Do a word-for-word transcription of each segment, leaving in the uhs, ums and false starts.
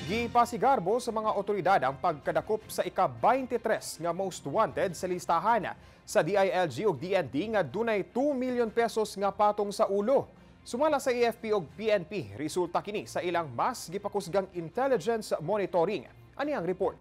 Gipasigarbo sa mga otoridad ang pagkadakop sa Ika twenty-three nga most wanted sa listahan sa D I L G ug D N D nga dunay two million pesos nga patong sa ulo. Sumala sa A F P ug P N P, resulta kini sa ilang mas gipakusgang intelligence monitoring. Ani ang report?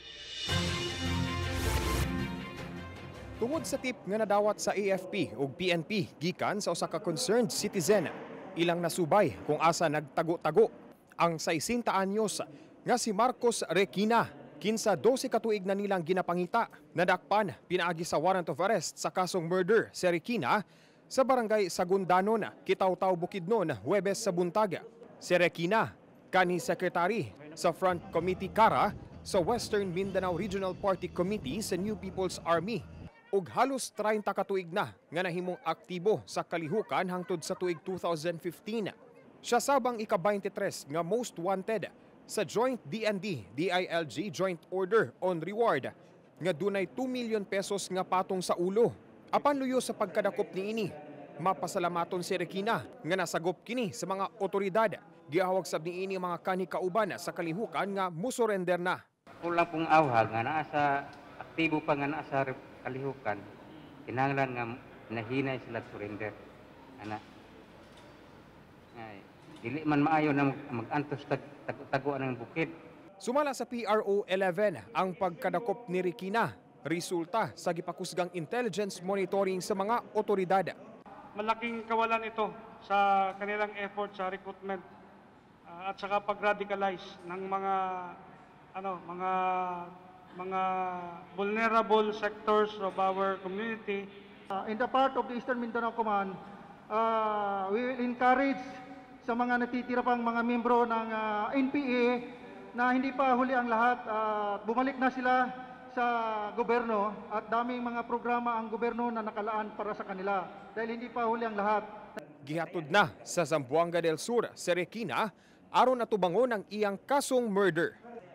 Tungod sa tip nga nadawat sa A F P ug P N P gikan sa usa ka concerned citizen, ilang nasubay kung asa nagtago-tago ang sesenta anyos nga si Marcos Requina. Kinsa dose katuig na nilang ginapangita, nadakpan pinaagi sa warrant of arrest sa kasong murder si Requina sa barangay Sagundanon, Kitaw-Taw, Bukidnon, Huwebes sa buntaga. Si Requina, kani secretary sa Front Committee Kara sa Western Mindanao Regional Party Committee sa New People's Army. Ug halos thirty katuig na nga nahimong aktibo sa kalihukan hangtod sa tuig two thousand fifteen. Siya sabang ika twenty-three nga most wanted sa Joint D N D D I L G Joint Order on Reward nga dunay two million pesos nga patong sa ulo. Apan luyo sa pagkadakop niini, mapasalamaton si Requina nga nasagop kini sa mga otoridad. Giahawag sab niini mga kani-kauban sa kalihukan nga musurrender na. Kulang pong awhag nga naa sa aktibo pa nga naa sa kalihukan, kinahanglan nga nahinay sila surrender. Ana. Ay, dili man maayo na mag-antos taguan ng bukid. Sumala sa P R O eleven ang pagkadakop ni Requina, resulta sa gipakusgang intelligence monitoring sa mga otoridad. Malaking kawalan ito sa kanilang effort sa recruitment uh, at saka pag-radicalize ng mga ano mga mga vulnerable sectors of our community. Uh, in the part of the Eastern Mindanao Command, uh, we will encourage sa mga natitira pang mga membro ng uh, N P A na hindi pa huli ang lahat, uh, bumalik na sila sa gobyerno at daming mga programa ang gobyerno na nakalaan para sa kanila dahil hindi pa huli ang lahat. Gihatod na sa Zamboanga del Sur si Requina aron natubangon ang iyang kasong murder.